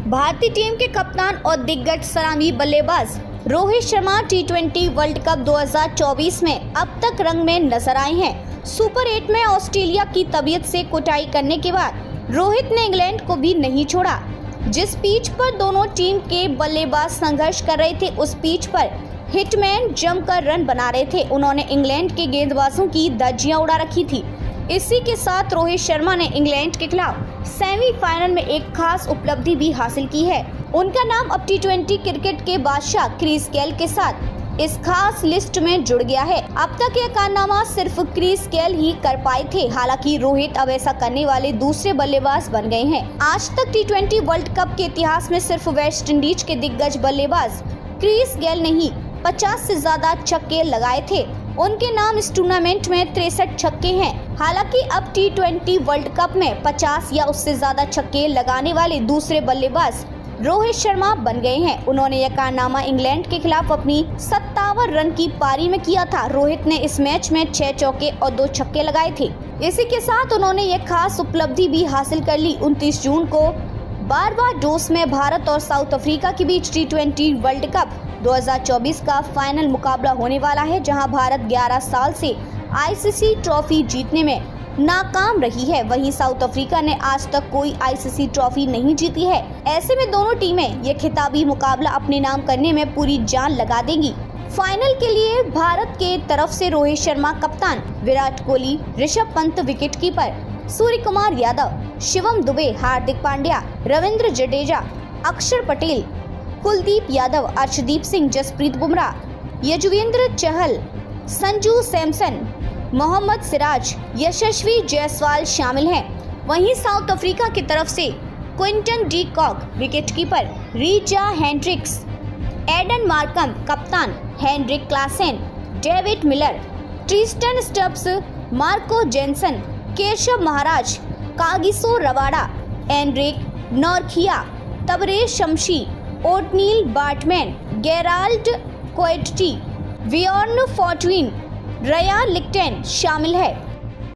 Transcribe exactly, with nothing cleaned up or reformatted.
भारतीय टीम के कप्तान और दिग्गज सलामी बल्लेबाज Rohit Sharma T twenty world cup दो हज़ार चौबीस में अब तक रंग में नजर आए हैं। सुपर एट में ऑस्ट्रेलिया की तबीयत से कुटाई करने के बाद रोहित ने इंग्लैंड को भी नहीं छोड़ा। जिस पिच पर दोनों टीम के बल्लेबाज संघर्ष कर रहे थे, उस पिच पर हिटमैन जमकर रन बना रहे थे। उन्होंने इंग्लैंड के गेंदबाजों की धज्जियां उड़ा रखी थी। इसी के साथ रोहित शर्मा ने इंग्लैंड के खिलाफ सेमीफाइनल में एक खास उपलब्धि भी हासिल की है। उनका नाम अब टी ट्वेंटी क्रिकेट के बादशाह क्रिस गेल के साथ इस खास लिस्ट में जुड़ गया है। अब तक यह कारनामा सिर्फ क्रिस गेल ही कर पाए थे। हालांकि रोहित अब ऐसा करने वाले दूसरे बल्लेबाज बन गए हैं। आज तक टी ट्वेंटी वर्ल्ड कप के इतिहास में सिर्फ वेस्ट इंडीज के दिग्गज बल्लेबाज क्रिस गेल ने ही पचास से ज्यादा छक्के लगाए थे। उनके नाम इस टूर्नामेंट में तिरसठ छक्के हैं। हालांकि अब टी ट्वेंटी वर्ल्ड कप में पचास या उससे ज्यादा छक्के लगाने वाले दूसरे बल्लेबाज रोहित शर्मा बन गए हैं। उन्होंने यह कारनामा इंग्लैंड के खिलाफ अपनी सत्तावन रन की पारी में किया था। रोहित ने इस मैच में छह चौके और दो छक्के लगाए थे। इसी के साथ उन्होंने यह खास उपलब्धि भी हासिल कर ली। उनतीस जून को बारबाडोस में भारत और साउथ अफ्रीका के बीच टी ट्वेंटी वर्ल्ड कप दो हज़ार चौबीस का फाइनल मुकाबला होने वाला है, जहां भारत ग्यारह साल से आई सी सी ट्रॉफी जीतने में नाकाम रही है। वहीं साउथ अफ्रीका ने आज तक कोई आई सी सी ट्रॉफी नहीं जीती है। ऐसे में दोनों टीमें ये खिताबी मुकाबला अपने नाम करने में पूरी जान लगा देंगी। फाइनल के लिए भारत के तरफ से रोहित शर्मा कप्तान, Virat Kohli, Rishabh Pant wicket keeper, Suryakumar Yadav, Shivam Dube, Hardik Pandya, Ravindra Jadeja, Akshar Patel, Kuldeep Yadav, Arshdeep Singh, Jasprit Bumrah, Yuzvendra Chahal, Sanju Samson, Mohammad Siraj, यशस्वी जायसवाल शामिल हैं। वहीं साउथ अफ्रीका की तरफ से Quinton de Kock wicketkeeper, Reeza Hendricks, Aiden Markram कप्तान, Heinrich Klaasen, David Miller, Tristan Stubbs, Marco Jansen, Keshav Maharaj, Kagiso Rabada, Anrich Nortje, Tabraiz Shamsi, Ottneil Baartman, Gerald Coetzee, Bjorn Fortuin, Ryan Rickelton शामिल है।